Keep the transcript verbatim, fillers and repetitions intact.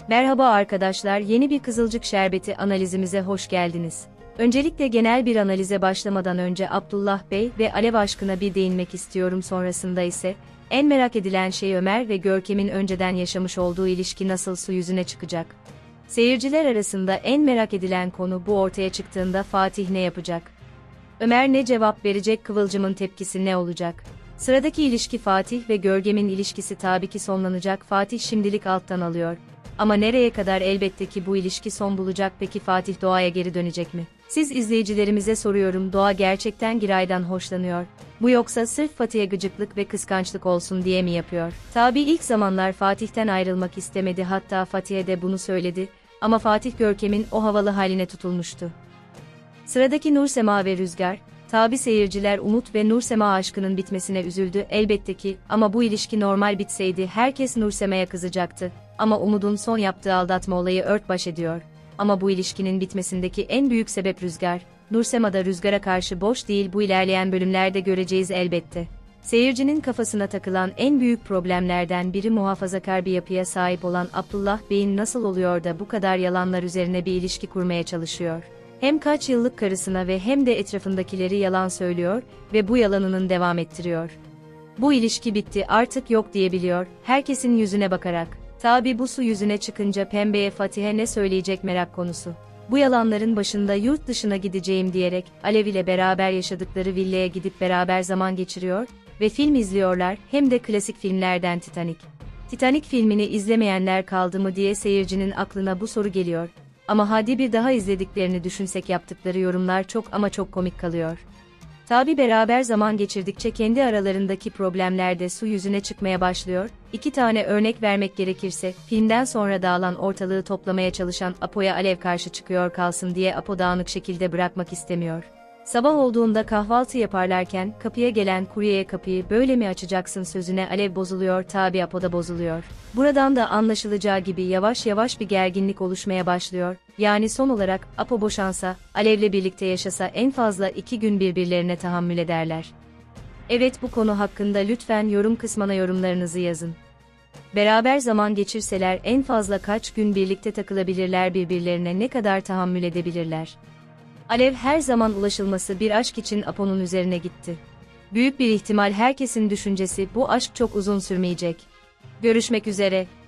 Merhaba arkadaşlar, yeni bir Kızılcık Şerbeti analizimize hoş geldiniz. Öncelikle genel bir analize başlamadan önce Abdullah Bey ve Alev aşkına bir değinmek istiyorum, sonrasında ise en merak edilen şey Ömer ve Görkem'in önceden yaşamış olduğu ilişki nasıl su yüzüne çıkacak? Seyirciler arasında en merak edilen konu bu, ortaya çıktığında Fatih ne yapacak? Ömer ne cevap verecek, Kıvılcım'ın tepkisi ne olacak? Sıradaki ilişki Fatih ve Görkem'in ilişkisi tabii ki sonlanacak. Fatih şimdilik alttan alıyor. Ama nereye kadar? Elbette ki bu ilişki son bulacak. Peki Fatih Doğa'ya geri dönecek mi? Siz izleyicilerimize soruyorum, Doğa gerçekten Giray'dan hoşlanıyor. Bu yoksa sırf Fatih'e gıcıklık ve kıskançlık olsun diye mi yapıyor? Tabii ilk zamanlar Fatih'ten ayrılmak istemedi, hatta Fatih'e de bunu söyledi. Ama Fatih Görkem'in o havalı haline tutulmuştu. Sıradaki Nursema ve Rüzgar. Tabi seyirciler Umut ve Nursema aşkının bitmesine üzüldü elbette ki, ama bu ilişki normal bitseydi herkes Nursema'ya kızacaktı. Ama Umut'un son yaptığı aldatma olayı örtbaş ediyor. Ama bu ilişkinin bitmesindeki en büyük sebep Rüzgar. Nursema da Rüzgar'a karşı boş değil, bu ilerleyen bölümlerde göreceğiz elbette. Seyircinin kafasına takılan en büyük problemlerden biri, muhafazakar bir yapıya sahip olan Abdullah Bey'in nasıl oluyor da bu kadar yalanlar üzerine bir ilişki kurmaya çalışıyor. Hem kaç yıllık karısına ve hem de etrafındakileri yalan söylüyor ve bu yalanının devam ettiriyor. Bu ilişki bitti artık, yok diyebiliyor, herkesin yüzüne bakarak. Tabi bu su yüzüne çıkınca Pembe'ye Fatih'e ne söyleyecek, merak konusu. Bu yalanların başında yurt dışına gideceğim diyerek Alev ile beraber yaşadıkları villaya gidip beraber zaman geçiriyor ve film izliyorlar, hem de klasik filmlerden Titanic. Titanic filmini izlemeyenler kaldı mı diye seyircinin aklına bu soru geliyor. Ama hadi bir daha izlediklerini düşünsek, yaptıkları yorumlar çok ama çok komik kalıyor. Tabi beraber zaman geçirdikçe kendi aralarındaki problemler de su yüzüne çıkmaya başlıyor. İki tane örnek vermek gerekirse, filmden sonra dağılan ortalığı toplamaya çalışan Apo'ya Alev karşı çıkıyor, kalsın diye Apo dağınık şekilde bırakmak istemiyor. Sabah olduğunda kahvaltı yaparlarken kapıya gelen kuryeye "kapıyı böyle mi açacaksın" sözüne Alev bozuluyor, tabi Apo da bozuluyor. Buradan da anlaşılacağı gibi yavaş yavaş bir gerginlik oluşmaya başlıyor. Yani son olarak Apo boşansa, Alev'le birlikte yaşasa en fazla iki gün birbirlerine tahammül ederler. Evet, bu konu hakkında lütfen yorum kısmına yorumlarınızı yazın. Beraber zaman geçirseler en fazla kaç gün birlikte takılabilirler, birbirlerine ne kadar tahammül edebilirler? Alev her zaman ulaşılması bir aşk için Apo'nun üzerine gitti. Büyük bir ihtimal herkesin düşüncesi bu aşk çok uzun sürmeyecek. Görüşmek üzere.